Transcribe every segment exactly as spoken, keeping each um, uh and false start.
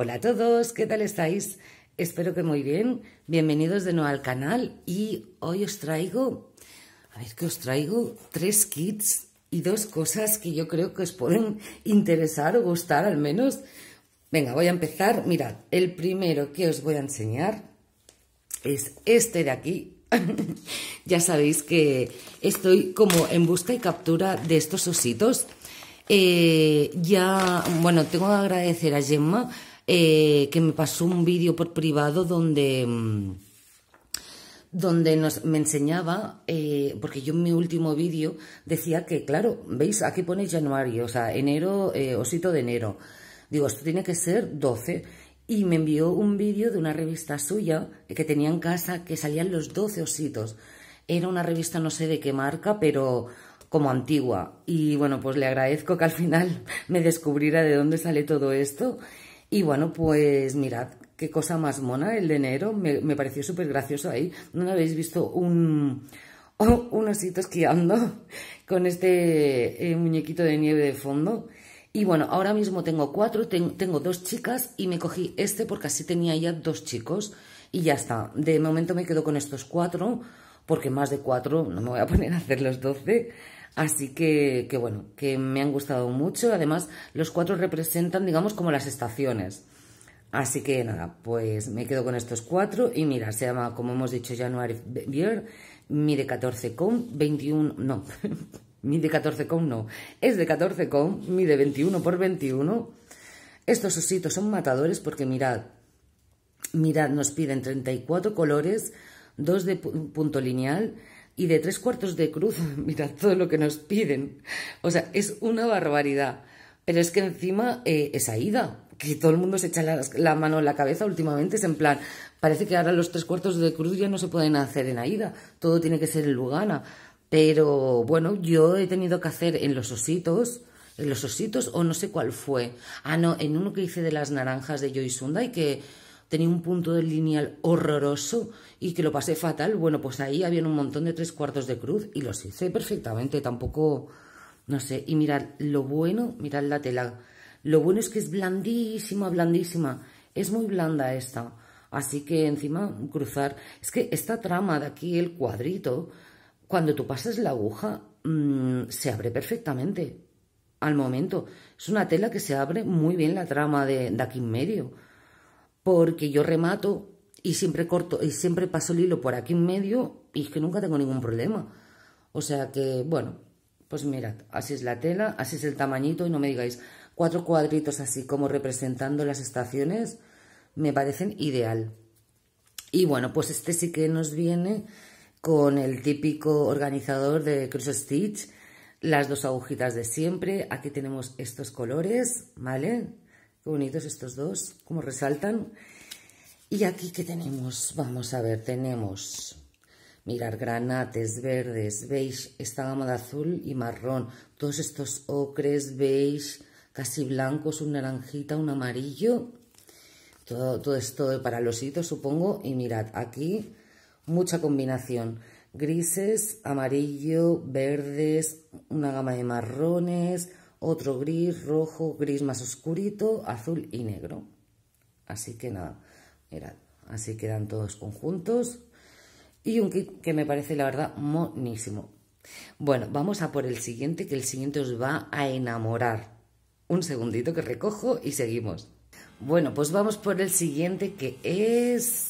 Hola a todos, ¿qué tal estáis? Espero que muy bien. Bienvenidos de nuevo al canal y hoy os traigo, a ver qué os traigo, tres kits y dos cosas que yo creo que os pueden interesar o gustar al menos. Venga, voy a empezar. Mirad, el primero que os voy a enseñar es este de aquí. Ya sabéis que estoy como en busca y captura de estos ositos. Eh, ya, bueno, tengo que agradecer a Gemma eh, que me pasó un vídeo por privado donde, donde nos, me enseñaba, eh, porque yo en mi último vídeo decía que, claro, veis, aquí pone January, o sea, enero, eh, osito de enero. Digo, esto tiene que ser doce. Y me envió un vídeo de una revista suya que tenía en casa que salían los doce ositos. Era una revista no sé de qué marca, pero como antigua. Y bueno, pues le agradezco que al final me descubriera de dónde sale todo esto. Y bueno, pues mirad, qué cosa más mona el de enero. Me, me pareció súper gracioso ahí. ¿No habéis visto un, un osito esquiando con este eh, muñequito de nieve de fondo? Y bueno, ahora mismo tengo cuatro, ten, tengo dos chicas y me cogí este porque así tenía ya dos chicos y ya está. De momento me quedo con estos cuatro porque más de cuatro no me voy a poner a hacer los doce. Así que, que bueno, que me han gustado mucho. Además, los cuatro representan, digamos, como las estaciones. Así que nada, pues me quedo con estos cuatro y mira, se llama, como hemos dicho, January Beer, mide catorce con veintiuno, no... Mide catorce con no, es de catorce con, mide veintiuno por veintiuno. Estos ositos son matadores porque mirad, mirad, nos piden treinta y cuatro colores, dos de punto lineal y de tres cuartos de cruz. Mirad todo lo que nos piden. O sea, es una barbaridad. Pero es que encima eh, es Aida, que todo el mundo se echa la, la mano en la cabeza últimamente. Es en plan, parece que ahora los tres cuartos de cruz ya no se pueden hacer en Aida. Todo tiene que ser en Lugana. Pero bueno, yo he tenido que hacer en los ositos, en los ositos o no sé cuál fue. Ah, no, en uno que hice de las naranjas de Joy Sunday, que tenía un punto de lineal horroroso y que lo pasé fatal. Bueno, pues ahí había un montón de tres cuartos de cruz y los hice perfectamente, tampoco, no sé. Y mirad, lo bueno, mirad la tela. Lo bueno es que es blandísima, blandísima. Es muy blanda esta. Así que encima cruzar. Es que esta trama de aquí, el cuadrito, cuando tú pasas la aguja, mmm, se abre perfectamente al momento. Es una tela que se abre muy bien la trama de, de aquí en medio. Porque yo remato y siempre corto y siempre paso el hilo por aquí en medio y es que nunca tengo ningún problema. O sea que, bueno, pues mirad, así es la tela, así es el tamañito y no me digáis, cuatro cuadritos así como representando las estaciones, me parecen ideal. Y bueno, pues este sí que nos viene con el típico organizador de Cross Stitch, las dos agujitas de siempre. Aquí tenemos estos colores, ¿vale? Qué bonitos estos dos, cómo resaltan. Y aquí, ¿qué tenemos? Vamos a ver, tenemos, mirar, granates, verdes, beige, esta gama de azul y marrón. Todos estos ocres, beige, casi blancos, un naranjita, un amarillo. Todo, todo esto para los hitos, supongo. Y mirad, aquí mucha combinación, grises, amarillo, verdes, una gama de marrones, otro gris, rojo, gris más oscurito, azul y negro. Así que nada, mirad, así quedan todos conjuntos. Y un kit que me parece la verdad monísimo. Bueno, vamos a por el siguiente, que el siguiente os va a enamorar. Un segundito que recojo y seguimos. Bueno, pues vamos por el siguiente, que es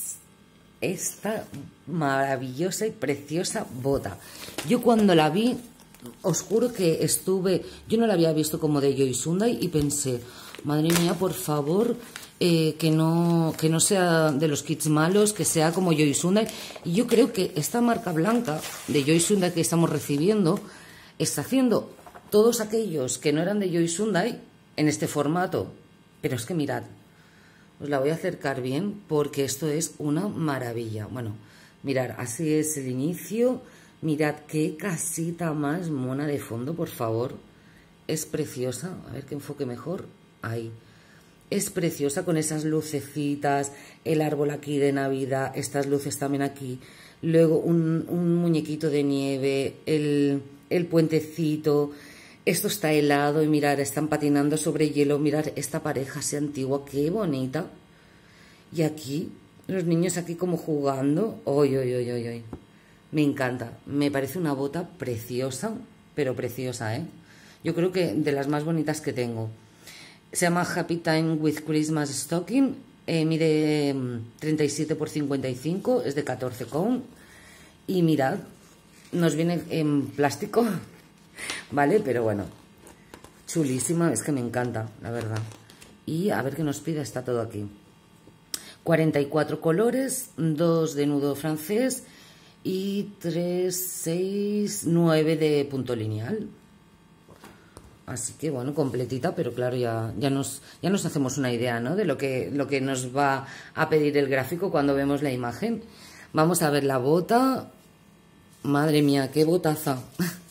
esta maravillosa y preciosa bota. Yo cuando la vi, os juro que estuve, yo no la había visto como de Joy Sunday y pensé, madre mía, por favor, eh, que no que no sea de los kits malos, que sea como Joy Sunday. Y yo creo que esta marca blanca de Joy Sunday que estamos recibiendo está haciendo todos aquellos que no eran de Joy Sunday en este formato. Pero es que mirad, os la voy a acercar bien porque esto es una maravilla. Bueno, mirad, así es el inicio. Mirad qué casita más mona de fondo, por favor. Es preciosa. A ver qué enfoque mejor. Ahí. Es preciosa con esas lucecitas, el árbol aquí de Navidad, estas luces también aquí. Luego un, un muñequito de nieve, el, el puentecito. Esto está helado y mirar, están patinando sobre hielo. Mirar esta pareja así antigua, qué bonita. Y aquí, los niños aquí como jugando. ¡Oy, oy, oy, oy, oy! Me encanta. Me parece una bota preciosa, pero preciosa, ¿eh? Yo creo que de las más bonitas que tengo. Se llama Happy Time with Christmas Stocking. Eh, mide treinta y siete por cincuenta y cinco, es de catorce con. Y mirad, nos viene en plástico, ¿vale? Pero bueno, chulísima, es que me encanta, la verdad. Y a ver qué nos pide, está todo aquí. cuarenta y cuatro colores, dos de nudo francés y tres, seis, nueve de punto lineal. Así que bueno, completita, pero claro, ya, ya, nos, ya nos hacemos una idea, ¿no? De lo que, lo que nos va a pedir el gráfico cuando vemos la imagen. Vamos a ver la bota. Madre mía, qué botaza.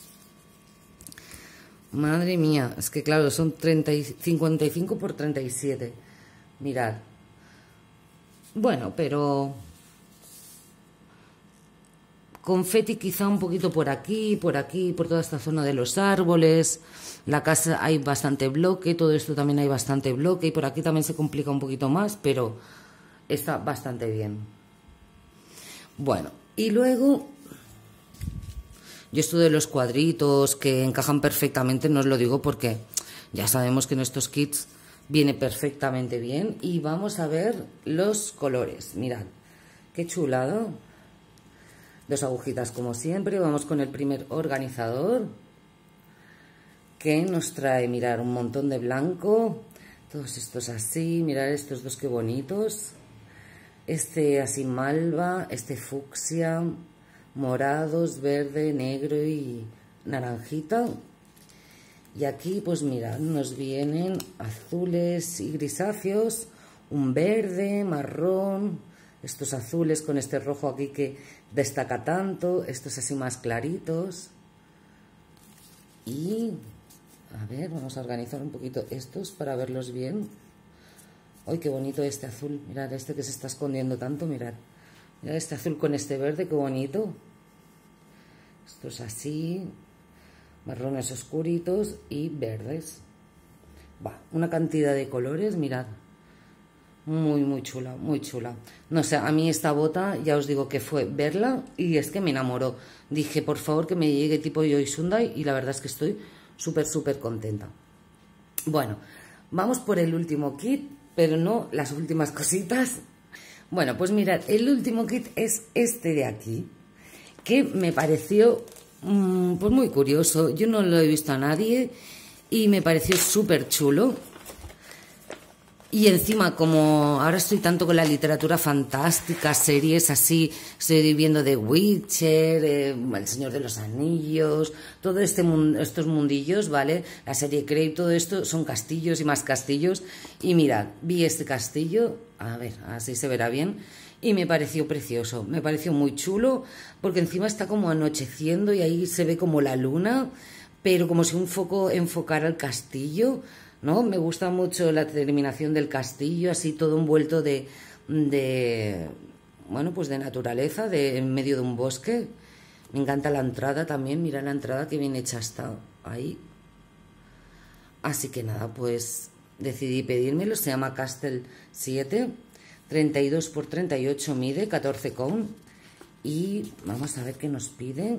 Madre mía, es que claro, son treinta y, cincuenta y cinco por treinta y siete. Mirad. Bueno, pero... confeti quizá un poquito por aquí, por aquí, por toda esta zona de los árboles. La casa hay bastante bloque, todo esto también hay bastante bloque y por aquí también se complica un poquito más, pero está bastante bien. Bueno, y luego yo esto de los cuadritos que encajan perfectamente, no os lo digo porque ya sabemos que en estos kits viene perfectamente bien. Y vamos a ver los colores, mirad, qué chulado. Dos agujitas como siempre. Vamos con el primer organizador, que nos trae, mirar, un montón de blanco. Todos estos así, mirar estos dos qué bonitos. Este así malva, este fucsia, morados, verde, negro y naranjita. Y aquí pues mirad, nos vienen azules y grisáceos, un verde, marrón, estos azules con este rojo aquí que destaca tanto, estos así más claritos. Y, a ver, vamos a organizar un poquito estos para verlos bien. ¡Ay, qué bonito este azul! Mirad, este que se está escondiendo tanto, mirad. Mirad este azul con este verde, qué bonito. Estos así, marrones oscuritos y verdes. Va, una cantidad de colores, mirad. Muy, muy chula, muy chula. No sé, a mí esta bota, ya os digo que fue verla y es que me enamoró. Dije, por favor, que me llegue tipo Joy Sunday y la verdad es que estoy súper, súper contenta. Bueno, vamos por el último kit, pero no las últimas cositas. Bueno, pues mirad, el último kit es este de aquí, que me pareció mmm, pues muy curioso. Yo no lo he visto a nadie y me pareció súper chulo. Y encima, como ahora estoy tanto con la literatura fantástica, series así, estoy viendo The Witcher, eh, El Señor de los Anillos, todo este mundo, estos mundillos, ¿vale? La serie Crave, todo esto son castillos y más castillos. Y mirad, vi este castillo, a ver, así se verá bien, y me pareció precioso, me pareció muy chulo, porque encima está como anocheciendo y ahí se ve como la luna, pero como si un foco enfocara el castillo, ¿no? Me gusta mucho la terminación del castillo, así todo envuelto de, de bueno, pues de naturaleza, de, en medio de un bosque. Me encanta la entrada también, mira la entrada que bien hecha está ahí. Así que nada, pues decidí pedírmelo, se llama Castle siete, treinta y dos por treinta y ocho mide, catorce con. Y vamos a ver qué nos pide.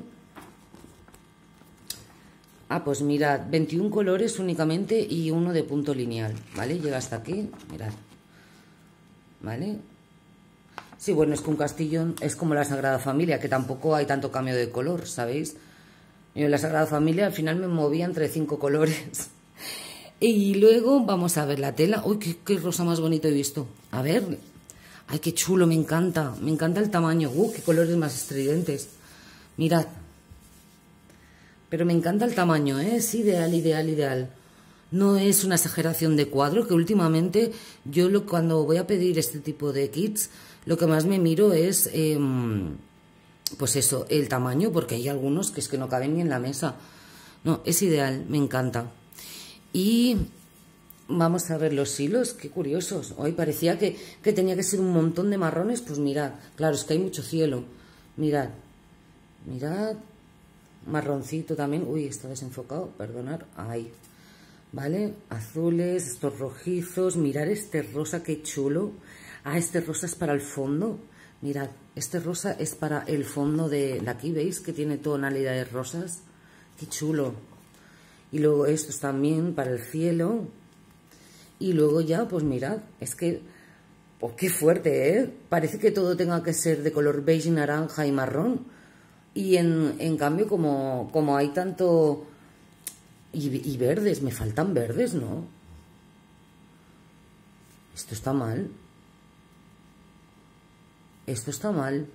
Ah, pues mirad, veintiún colores únicamente y uno de punto lineal, ¿vale? Llega hasta aquí, mirad, ¿vale? Sí, bueno, es que un castillo es como la Sagrada Familia, que tampoco hay tanto cambio de color, ¿sabéis? Yo en la Sagrada Familia al final me movía entre cinco colores. Y luego vamos a ver la tela. ¡Uy, qué, qué rosa más bonito he visto! A ver, ¡ay, qué chulo! Me encanta, me encanta el tamaño. ¡Uh, qué colores más estridentes! Mirad. Pero me encanta el tamaño, ¿eh? Es ideal, ideal, ideal. No es una exageración de cuadro, que últimamente yo lo, cuando voy a pedir este tipo de kits, lo que más me miro es, eh, pues eso, el tamaño, porque hay algunos que es que no caben ni en la mesa. No, es ideal, me encanta. Y vamos a ver los hilos, qué curiosos. Hoy parecía que, que tenía que ser un montón de marrones, pues mirad, claro, es que hay mucho cielo. Mirad, mirad. marroncito también. Uy, está desenfocado, perdonad. Ahí. ¿Vale? Azules, estos rojizos. Mirad este rosa, qué chulo. Ah, este rosa es para el fondo. Mirad, este rosa es para el fondo de, de aquí, ¿veis? Que tiene tonalidades rosas. Qué chulo. Y luego estos también para el cielo. Y luego ya, pues mirad, es que... Oh, qué fuerte, ¿eh? Parece que todo tenga que ser de color beige, naranja y marrón. Y en, en cambio, como, como hay tanto... Y, y verdes, me faltan verdes, ¿no? Esto está mal. Esto está mal.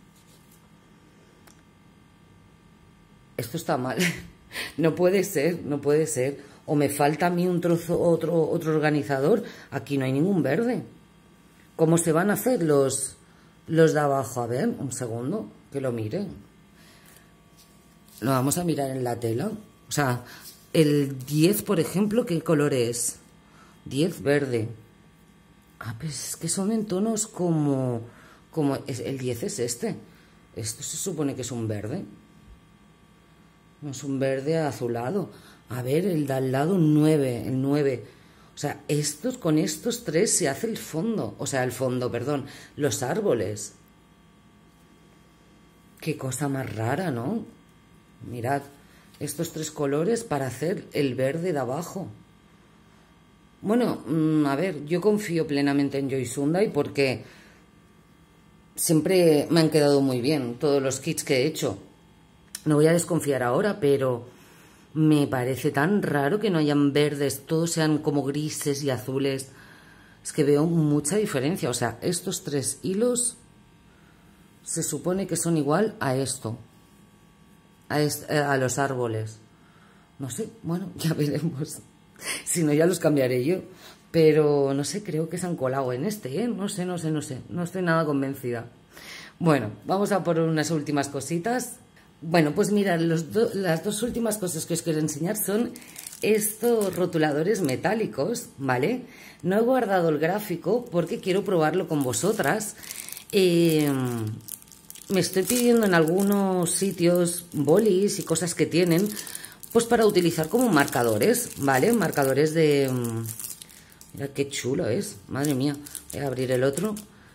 Esto está mal. No puede ser, no puede ser. O me falta a mí un trozo, otro, otro organizador. Aquí no hay ningún verde. ¿Cómo se van a hacer los, los de abajo? A ver, un segundo, que lo miren. Lo vamos a mirar en la tela. O sea, el diez, por ejemplo, ¿qué color es? diez verde. Ah, pues es que son en tonos como... como es, el diez es este. Esto se supone que es un verde. No es un verde azulado. A ver, el de al lado, nueve. El nueve. O sea, estos, con estos tres se hace el fondo. O sea, el fondo, perdón. Los árboles. Qué cosa más rara, ¿no? Mirad. Estos tres colores para hacer el verde de abajo. Bueno, a ver, yo confío plenamente en Joy Sunday porque siempre me han quedado muy bien todos los kits que he hecho. No voy a desconfiar ahora, pero me parece tan raro que no hayan verdes, todos sean como grises y azules. Es que veo mucha diferencia. O sea, estos tres hilos se supone que son igual a esto. A, este, a los árboles. No sé, bueno, ya veremos. Si no, ya los cambiaré yo. Pero no sé, creo que se han colado en este, ¿eh? No sé, no sé, no sé. No estoy nada convencida. Bueno, vamos a por unas últimas cositas. Bueno, pues mirad, los do, las dos últimas cosas que os quiero enseñar son estos rotuladores metálicos, ¿vale? No he guardado el gráfico porque quiero probarlo con vosotras. Eh... Me estoy pidiendo en algunos sitios bolis y cosas que tienen, pues para utilizar como marcadores, ¿vale? Marcadores de... Mira qué chulo es, madre mía. Voy a abrir el otro.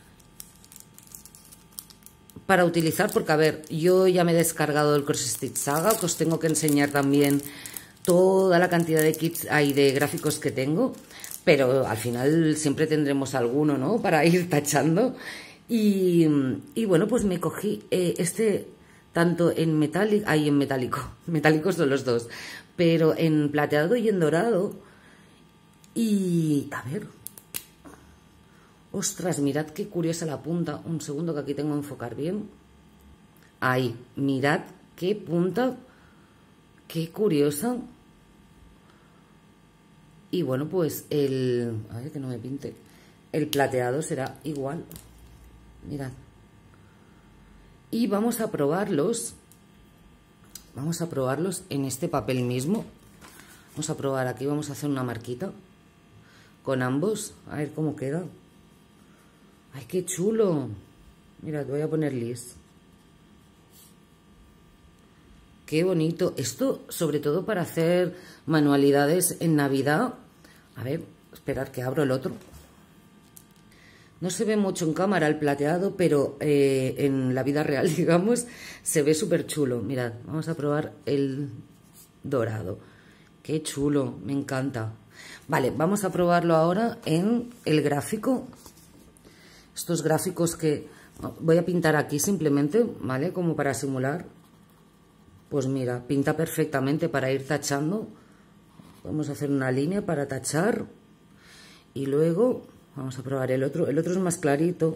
Para utilizar, porque a ver, yo ya me he descargado el Cross Stitch Saga, que os tengo que enseñar también toda la cantidad de kits hay de gráficos que tengo, pero al final siempre tendremos alguno, ¿no? Para ir tachando. Y, y bueno, pues me cogí eh, este tanto en metálico, ahí en metálico, metálicos son los dos, pero en plateado y en dorado. Y a ver, ostras, mirad qué curiosa la punta. Un segundo que aquí tengo que enfocar bien. Ahí, mirad qué punta, qué curiosa. Y bueno, pues el, a ver que no me pinte, el plateado será igual. Mirad. Y vamos a probarlos. Vamos a probarlos en este papel mismo. Vamos a probar aquí, vamos a hacer una marquita con ambos. A ver cómo queda. ¡Ay, qué chulo! Mirad, voy a poner lis. ¡Qué bonito! Esto, sobre todo para hacer manualidades en Navidad. A ver, esperad que abro el otro. No se ve mucho en cámara el plateado, pero eh, en la vida real, digamos, se ve súper chulo. Mirad, vamos a probar el dorado. ¡Qué chulo! Me encanta. Vale, vamos a probarlo ahora en el gráfico. Estos gráficos que voy a pintar aquí simplemente, ¿vale? Como para simular. Pues mira, pinta perfectamente para ir tachando. Vamos a hacer una línea para tachar. Y luego... Vamos a probar el otro. El otro es más clarito.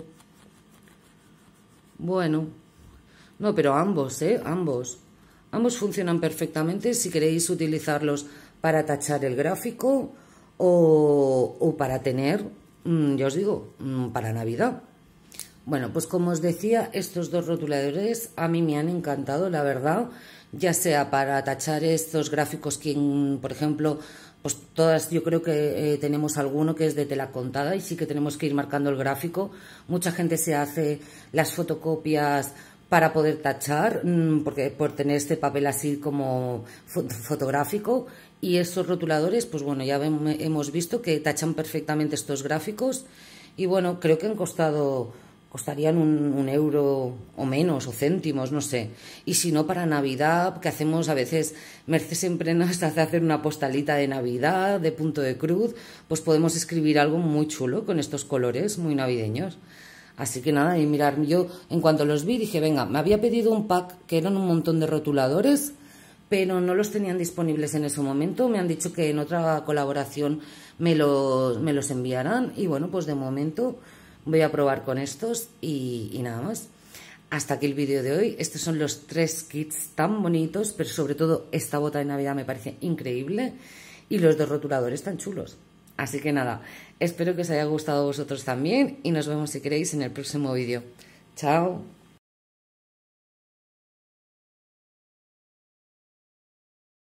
Bueno. No, pero ambos, ¿eh? Ambos. Ambos funcionan perfectamente si queréis utilizarlos para tachar el gráfico o, o para tener, mmm, ya os digo, mmm, para Navidad. Bueno, pues como os decía, estos dos rotuladores a mí me han encantado, la verdad. Ya sea para tachar estos gráficos que, por ejemplo... Pues todas, yo creo que eh, tenemos alguno que es de tela contada y sí que tenemos que ir marcando el gráfico. Mucha gente se hace las fotocopias para poder tachar, porque por tener este papel así como fotográfico, y esos rotuladores, pues bueno, ya hemos visto que tachan perfectamente estos gráficos, y bueno, creo que han costado, costarían un, un euro o menos, o céntimos, no sé. Y si no, para Navidad, que hacemos a veces, Merce siempre nos hace hacer una postalita de Navidad, de punto de cruz, pues podemos escribir algo muy chulo con estos colores muy navideños. Así que nada, y mirar, yo en cuanto los vi dije, venga, me había pedido un pack que eran un montón de rotuladores, pero no los tenían disponibles en ese momento. Me han dicho que en otra colaboración me los, me los enviarán, y bueno, pues de momento voy a probar con estos y, y nada más. Hasta aquí el vídeo de hoy. Estos son los tres kits tan bonitos, pero sobre todo esta bota de Navidad me parece increíble, y los dos rotuladores tan chulos. Así que nada, espero que os haya gustado a vosotros también, y nos vemos si queréis en el próximo vídeo. ¡Chao!